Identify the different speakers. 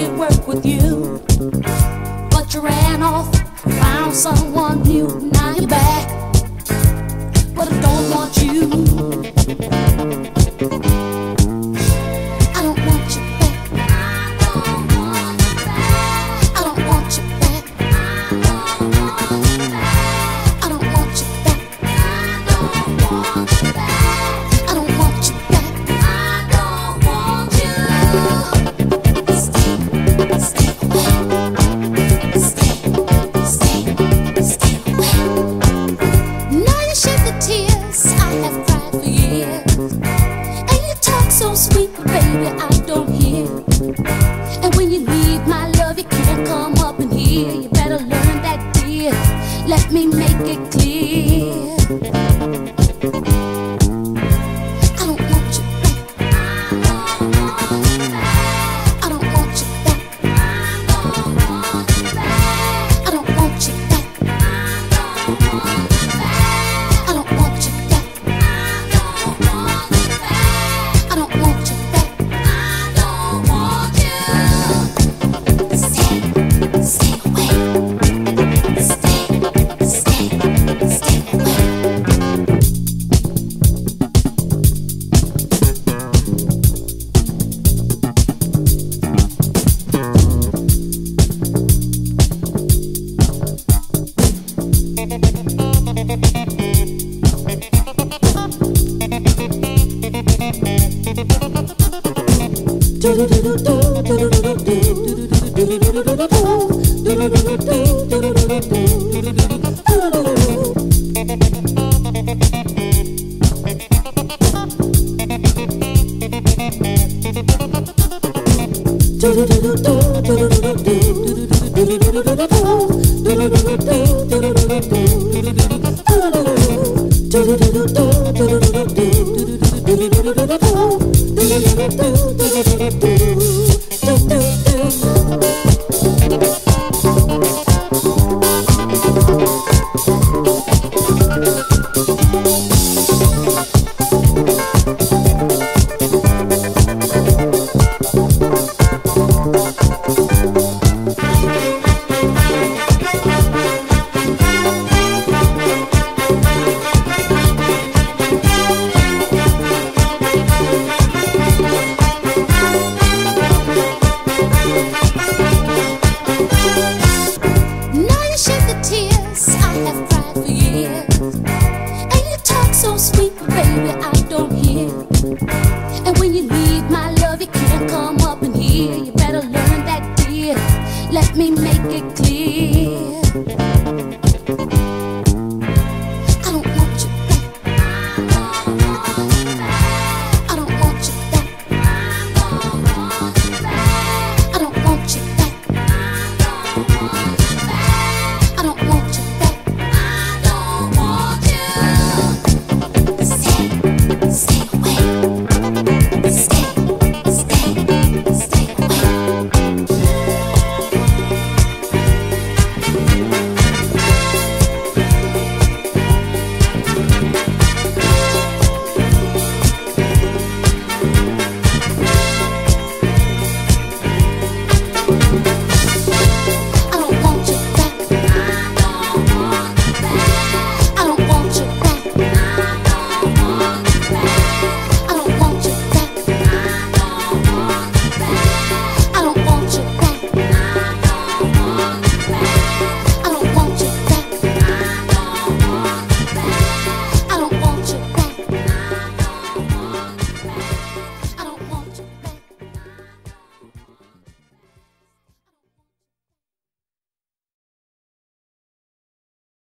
Speaker 1: it work with you, but you ran off, found someone new. Now you're back, but I don't want you. I don't want you back. I don't want you back. I don't want you back. I don't want you back. Stay away. Stay away. Now you shed the tears I have cried for years, and you talk so sweet, but baby I don't hear. And when you leave my love, you can't come up in here. You better learn that, dear. Let me make it clear. I don't want you back. I don't want you back. I don't want you back. I don't want you back. I don't want you back. Stay away. Stay away. Let me make it clear. I don't want you back. I don't want you back. I don't want you back. I don't want you back. Stay away. Stay away. I don't want you back.